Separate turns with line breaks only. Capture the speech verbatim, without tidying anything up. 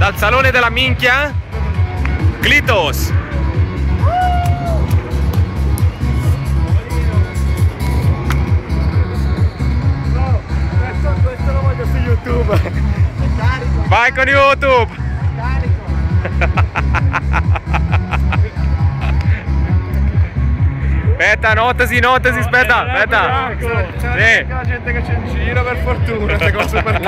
Dal salone della minchia, Clitos.
No, questo, questo lo voglio su YouTube. È carico.
Vai con YouTube.
È carico.
Aspetta, notasi, notasi, aspetta, aspetta.
C'è
Sì.
la gente che c'è in giro, per fortuna, queste cose per